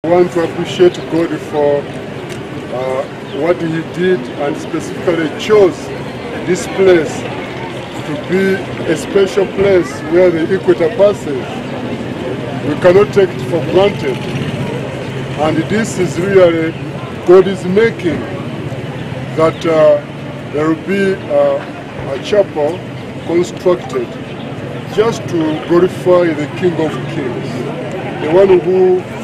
want to appreciate God for what He did, and specifically chose this place to be a special place where the equator passes. We cannot take it for granted. And this is really God is making, that there will be a chapel constructed just to glorify the King of Kings, the one who